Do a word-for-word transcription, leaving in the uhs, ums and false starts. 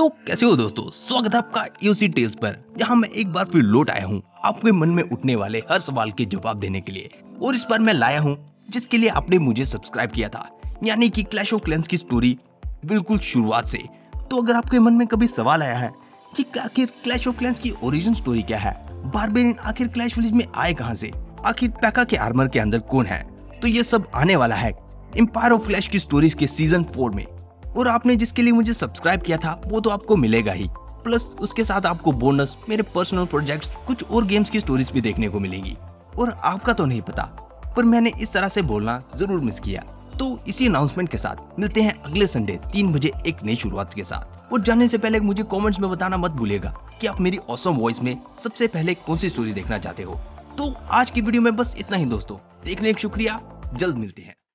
तो कैसे हो दोस्तों, स्वागत है आपका यूसी टेल्स पर, जहां मैं एक बार फिर लौट आया हूं आपके मन में उठने वाले हर सवाल के जवाब देने के लिए। और इस बार मैं लाया हूं जिसके लिए आपने मुझे सब्सक्राइब किया था, यानी कि क्लैश ऑफ क्लैंस की स्टोरी बिल्कुल शुरुआत से। तो अगर आपके मन में कभी सवाल आया है कि आखिर क्लैश ऑफ क्लैंस की ओरिजिन स्टोरी क्या है, बारबेरियन आखिर क्लैश विलेज में आए कहां से, आखिर पैका के आर्मर के अंदर कौन है, तो ये सब आने वाला है एम्पायर ऑफ क्लैश की स्टोरीज के सीजन फोर में। और आपने जिसके लिए मुझे सब्सक्राइब किया था वो तो आपको मिलेगा ही, प्लस उसके साथ आपको बोनस, मेरे पर्सनल प्रोजेक्ट्स, कुछ और गेम्स की स्टोरीज भी देखने को मिलेंगी। और आपका तो नहीं पता, पर मैंने इस तरह से बोलना जरूर मिस किया। तो इसी अनाउंसमेंट के साथ मिलते हैं अगले संडे तीन बजे एक नई शुरुआत के साथ। और जाने से पहले मुझे कमेंट्स में बताना मत भूलिएगा कि आप मेरी ऑसम वॉइस में सबसे पहले कौन सी स्टोरी देखना चाहते हो। तो आज की वीडियो में बस इतना ही दोस्तों, देखने का शुक्रिया, जल्द मिलते हैं।